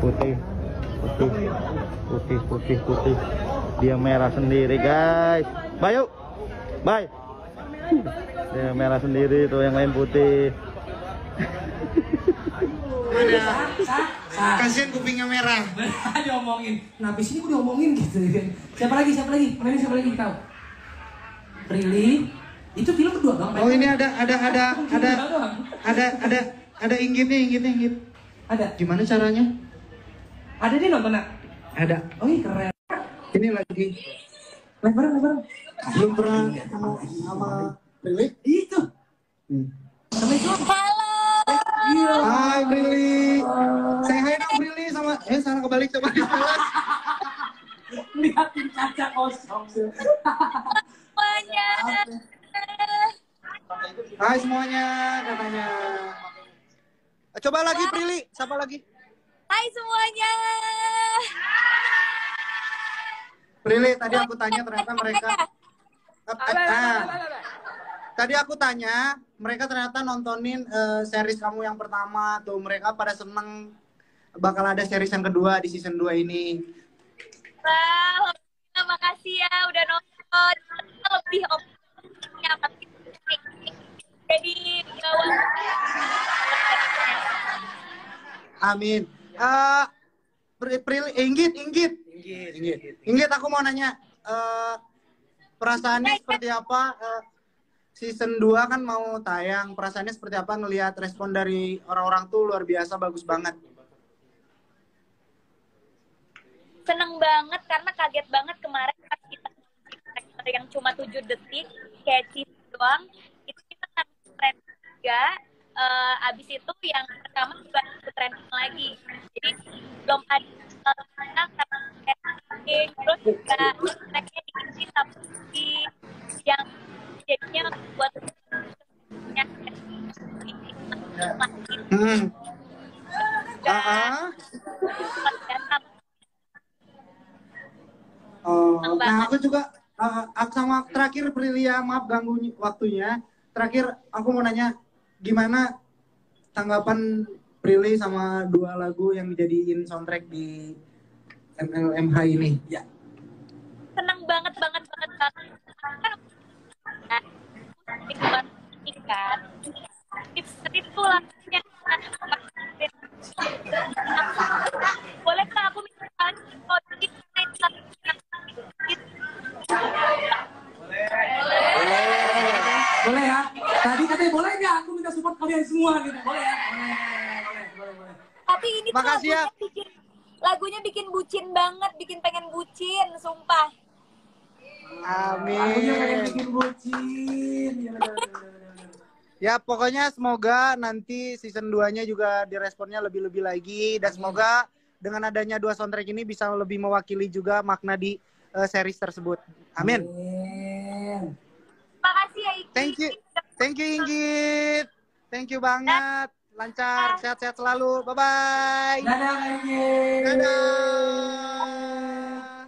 putih. Dia merah sendiri guys. Bayu, bye. Dia merah sendiri tuh, yang lain putih. Kasihan kupingnya merah. Diomongin. Nah, habis ini gue diomongin gitu kan. Siapa lagi? Pemainnya siapa lagi tahu? Prilly. Itu film kedua Bang. Oh, ini ada Inggit. Ada. Gimana caranya? Ada nih nonton nak? Ada. Oh, iya keren. Ini lagi. Bareng. Belum pernah sama Prilly? Itu. Sama itu. Halo. Hai Prilly. Say hi dong Prilly sama sana kebalik coba dibalas. Lihatin kaca kosong. Semuanya. Hai semuanya katanya. Coba lagi Prilly, siapa lagi? Hai semuanya. Prilly, tadi aku tanya ternyata mereka Tadi aku tanya, mereka ternyata nontonin series kamu yang pertama tuh, mereka pada seneng bakal ada series yang kedua di season 2 ini. Wah, terima kasih ya udah nonton. Lebih optimisnya pasti. Jadi gawat. Amin. Prilly, Inggit, aku mau nanya, perasaannya seperti apa? Season 2 kan mau tayang, perasaannya seperti apa ngelihat respon dari orang-orang tuh luar biasa, bagus banget. Seneng banget karena kaget banget kemarin pas kita yang cuma 7 detik kayak doang, itu kita kan trend juga. Abis itu yang pertama juga trending lagi, jadi belum ada terus juga tracknya dikit tapi yang jadinya buat Nah aku juga sama terakhir Prilia, maaf ganggu waktunya. Terakhir aku mau nanya, gimana tanggapan Prilly sama 2 lagu yang dijadiin soundtrack di MLMH ini? Ya. Senang banget. Kan itu lagunya boleh kak aku minta Boleh ya. Tadi katanya boleh nggak aku minta support kalian semua gitu. Boleh ya. Boleh. Tapi ini tuh makasih ya. lagunya bikin bucin banget, bikin pengen bucin, sumpah. Amin. Lagunya pengen bikin bucin. Ya pokoknya semoga nanti season 2-nya juga diresponnya lebih-lebih lagi, dan semoga dengan adanya 2 soundtrack ini bisa lebih mewakili juga makna di series tersebut. Amin. Makasih ya Iki. Thank you Inggit. Thank you banget. Lancar, sehat-sehat selalu. Bye-bye. Dadah Inggit. Dadah.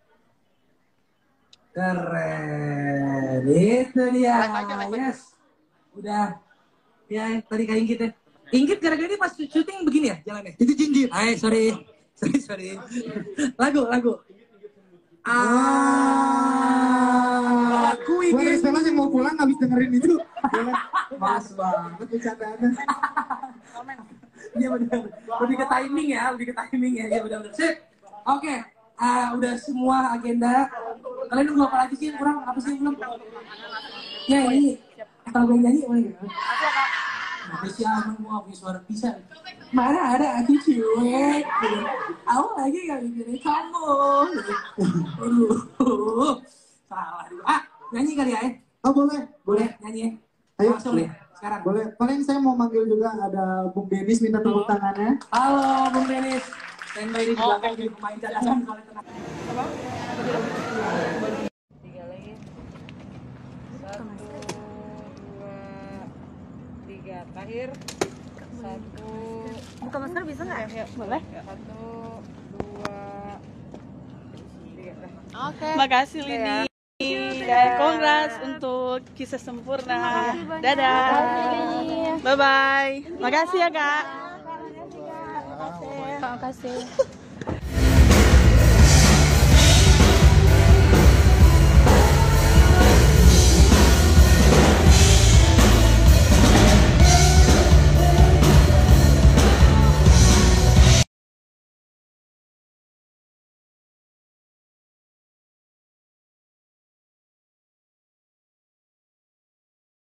Keren. Itu dia. Yes. Udah. Ya, tadi kayak Inggit ya. Inggit gara-gara ini pas syuting begini ya jalannya? Itu Jinjit. Hai, sorry. Lagu. Aku ingin. Boleh yang mau pulang habis dengerin itu. Mas banget bercandaannya. Iya benar. Lebih ke timing ya. Iya benar. Sip. Oke. Udah semua agenda. Kalian nunggu apa lagi sih? Kurang apa sih belum? Ya ini. Kalau gue nyanyi boleh nggak? Apa sih mau punya suara bisa? Mana ada aku cuek. Aku lagi gak mikirin kamu. Salah. Nyanyi kali ya? Oh boleh Nyanyi ya? Ayo langsung nih sekarang. Boleh. Paling saya mau manggil juga ada Bung Denis, minta tepuk tangannya. Halo Bung Denis. Standby di belakang jadi pemain cadangan kalau tenang. Apa? 3 lagi. 1, 2, 3. Terakhir. 1. Buka masker bisa nggak? Ya, Boleh. 1, 2, 3. Oke. Makasih Lini. Dan congrats untuk kisah sempurna. Dadah. Bye bye. Makasih ya Kak. kasih.